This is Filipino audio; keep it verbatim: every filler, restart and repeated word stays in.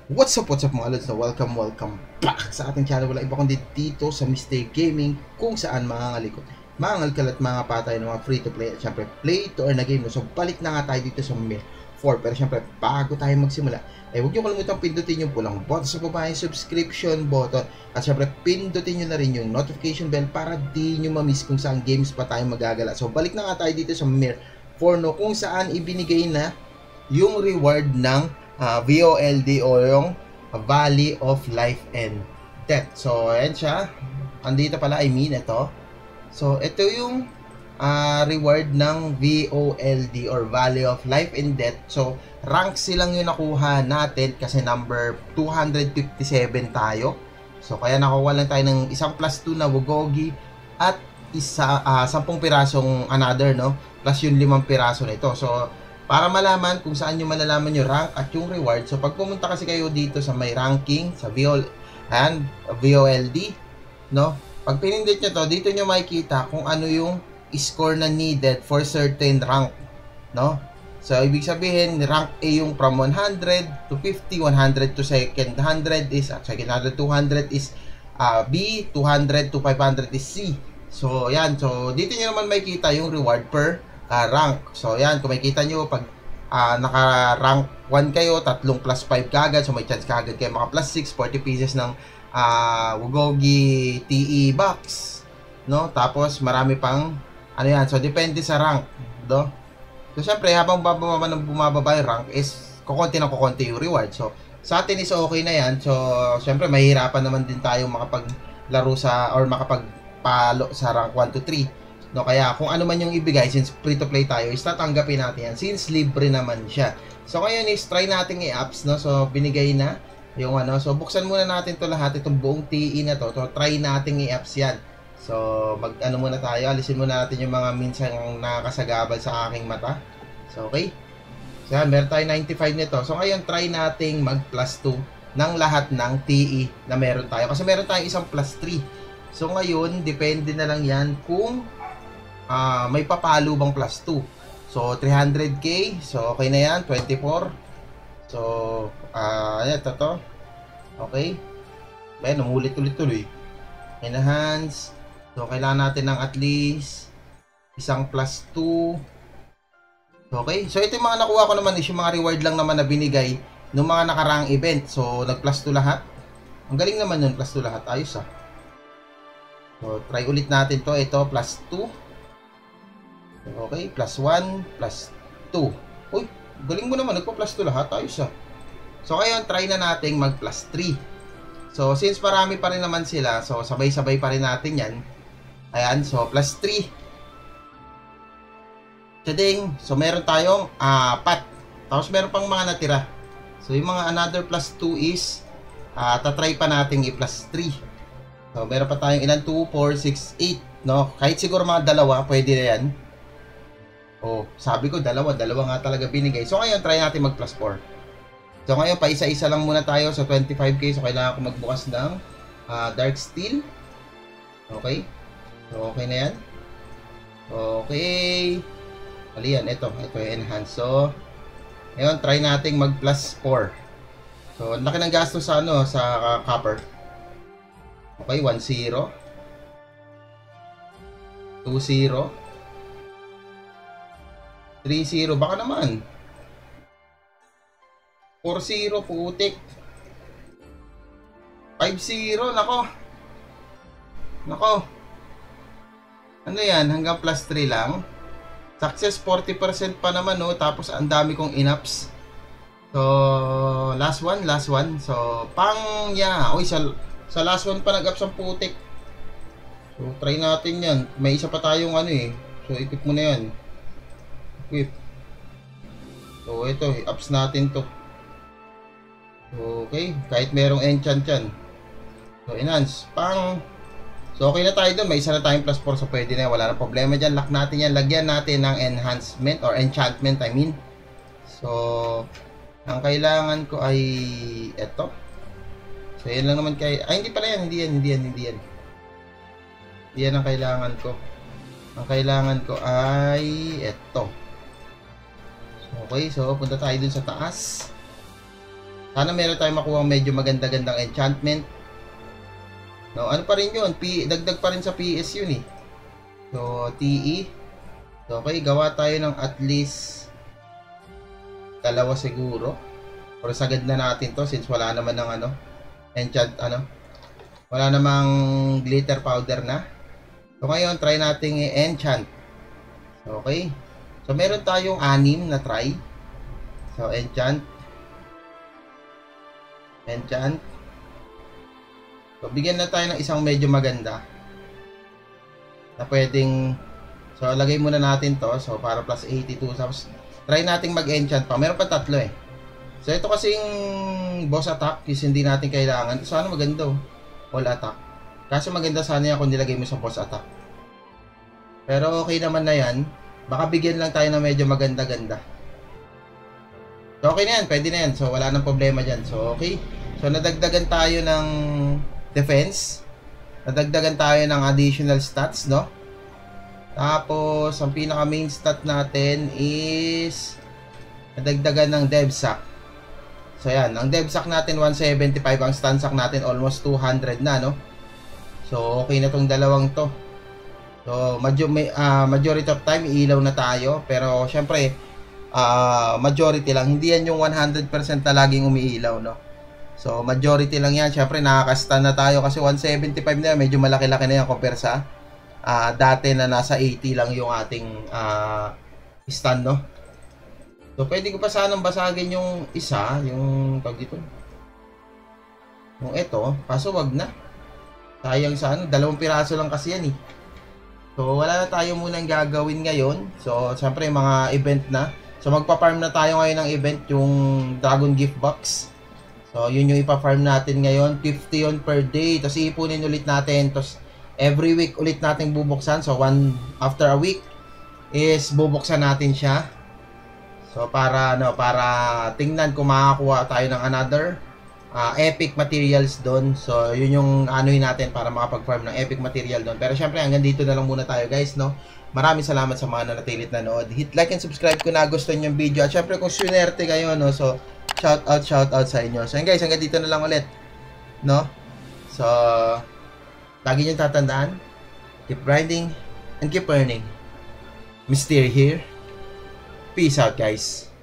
What's up, what's up mga lods, na welcome, welcome back sa ating channel. Wala iba kundi dito sa Mistake Gaming, kung saan mangangalikot, mangangalkal at mga patay ng mga free to play at syempre play to earn na game. So balik na nga tayo dito sa Mir four. Pero syempre bago tayo magsimula, eh huwag nyo kalimutan pindutin yung pulang button sa baba, yung subscription button, at syempre pindutin nyo na rin yung notification bell para di nyo mamiss kung saan games pa tayo magagala. So balik na nga tayo dito sa Mir four, no, kung saan ibinigay na yung reward ng Uh, V O L D o yung Valley of Life and Death. So, ayan siya. Andito pala, I mean, ito. So, ito yung uh, reward ng V O L D or Valley of Life and Death. So, rank silang yung nakuha natin kasi number two hundred fifty-seven tayo. So, kaya nakuha lang tayo ng isang plus two na Wugogi at isa, uh, sampung pirasong another, no? Plus yung limang piraso na ito. So, para malaman kung saan nyo malalaman yung rank at yung reward. So, pag pumunta kasi kayo dito sa may ranking, sa V O L and V O L D, no? Pag pinindot nyo to, dito nyo makikita kung ano yung score na needed for certain rank, no? So, ibig sabihin, rank A yung from one hundred to fifty, one hundred to second one hundred is, at second one hundred, two hundred is uh, B, two hundred to five hundred is C. So, yan. So, dito nyo naman makikita yung reward per Uh, rank. So, yan. Kung makikita nyo, pag uh, naka-rank one kayo, tatlong plus five kagad. So, may chance kagad kayo maka plus six, forty pieces ng uh, Wugogi T E box. No? Tapos, marami pang, ano yan. So, depende sa rank. Do? So, syempre, habang bumababa ng bumababa yung rank is, kukunti ng kukunti yung reward. So, sa atin is okay na yan. So, syempre, mahihirapan naman din tayo makapaglaro sa, or makapagpalo sa rank one to three. No, kaya kung ano man yung ibigay, since free to play tayo, is tatanggapin natin yan since libre naman siya. So ngayon is try nating i-apps, no. So binigay na yung ano. So buksan muna natin to lahat, itong buong T E na to. So try nating i-apps yan. So mag ano muna tayo, alisin muna natin yung mga minsan nakakasagabal sa aking mata. So okay. So yan, meron tayo ninety-five nito. So ngayon try nating mag plus two ng lahat ng T E na meron tayo. Kasi meron tayong isang plus three. So ngayon, depende na lang yan kung Uh, may papalo bang plus two. So, three hundred K. So, okay na yan. twenty-four. So, uh, ayan, ito to. Okay. Ayan, umulit-ulit-tuloy. Enhance. So, kailangan natin ng at least isang plus two. Okay. So, ito yung mga nakuha ko naman is yung mga reward lang naman na binigay ng mga nakaraang event. So, nag-plus two lahat. Ang galing naman yun, plus two lahat. Ayos ah. So, try ulit natin to. Ito, plus two. Okay, plus one, plus two. Uy, galing mo naman, nagpa-plus two lahat. Ayos ah. So, ngayon, try na natin mag-plus three. So, since marami pa rin naman sila, so, sabay-sabay pa rin natin yan. Ayan, so, plus three. Tading, so, meron tayong apat. Tapos, meron pang mga natira. So, yung mga another plus two is, uh, tatry pa natin i-plus three. So, meron pa tayong ilan? two, four, six, eight. No? Kahit siguro mga dalawa, pwede na yan. Oh, sabi ko dalawa, dalawa nga talaga binigay. So ngayon try natin mag plus four. So ngayon pa isa-isa lang muna tayo sa so, twenty-five K. So kailangan ko magbukas ng uh, Dark Steel. Okay. So okay na yan. Okay. Mali yan, ito, ito yung enhance. So ngayon try nating mag plus four. So laki ng gasto sa ano, sa uh, copper. Okay, one zero. two zero. three zero, baka naman. four zero, putik. five zero, nako. Nako. Ano yan, hanggang plus three lang. Success forty percent pa naman, no. Tapos ang dami kong in-ups. So, last one, last one. So, pang, yeah. Uy, sa, sa last one pa nag-ups ang putik. So, try natin yan. May isa pa tayong ano eh. So, ikot mo na yan. Equip. So, ito, ups natin to. Okay, kahit merong enchant yan. So, enhance. Pang. So, okay na tayo doon. May isa na tayong plus four. So, pwede na. Wala na problema dyan. Lock natin yan. Lagyan natin ng enhancement or enchantment, I mean. So, ang kailangan ko ay ito. So, yan lang naman kay... Ay, hindi pala yan. Hindi yan, hindi yan, hindi yan. Hindi yan ang kailangan ko. Ang kailangan ko ay ito. Okay, so punta tayo dun sa taas. Sana meron tayong makuha medyo maganda-gandang enchantment. No, ano pa rin yun? P dagdag pa rin sa P S yun eh. So, T E. So, okay, gawa tayo ng at least dalawa siguro. Pero sagad na natin to since wala naman ng ano, enchant, ano, wala namang glitter powder na. So, ngayon, try natin i-enchant. So, okay. So, meron tayong anim na try. So, enchant. Enchant. So, bigyan na tayo ng isang medyo maganda na pwedeng, so, lagay muna natin to. So, para plus eighty-two. Tapos, try natin mag-enchant pa. Meron pa tatlo eh. So, ito kasing boss attack is hindi natin kailangan. So, ano maganda oh. All attack. Kasi maganda sana yan kung nilagay mo sa boss attack. Pero, okay naman na yan. Baka bigyan lang tayo ng medyo maganda-ganda. So, okay na yan. Pwede na yan. So, wala nang problema dyan. So, okay. So, nadagdagan tayo ng defense. Nadagdagan tayo ng additional stats, no? Tapos, ang pinaka main stat natin is nadagdagan ng devsac. So, yan. Ang devsac natin, one seventy-five. Ang stansac natin, almost two hundred na, no? So, okay na tong dalawang to. So, major uh, majority of time, iilaw na tayo. Pero, syempre, uh, majority lang. Hindi yan yung one hundred percent na laging umiilaw, no? So, majority lang yan. Siyempre, nakaka-stun na tayo kasi one seventy-five na yan. Medyo malaki-laki na yan compare sa uh, dati na nasa eighty lang yung ating uh, stun, no? So, pwede ko pa sanang basagin yung isa, yung tawag dito. Yung ito, kaso wag na. Sayang sa ano, dalawang piraso lang kasi yan eh. So, wala na tayo munang gagawin ngayon. So, siyempre, mga event na. So, magpa-farm na tayo ngayon ng event, yung Dragon Gift Box. So, yun yung ipa-farm natin ngayon. fifty yun per day. Tapos, iipunin ulit natin. Tapos, every week ulit natin bubuksan. So, one after a week is bubuksan natin siya. So, para, ano, para tingnan kung makakuha tayo ng another uh, epic materials doon. So, yun yung anuhin natin para makapag-farm ng epic material doon. Pero, syempre, hanggang dito na lang muna tayo, guys, no? Maraming salamat sa mga nanatilit na nood. Hit like and subscribe kung nagustuhan yung video. At syempre, kung sunerte kayo, no? So, shout out, shout out sa inyo. So, yun guys, hanggang dito na lang ulit. No? So, lagi nyo tatandaan, keep grinding and keep earning. Mystery here. Peace out, guys.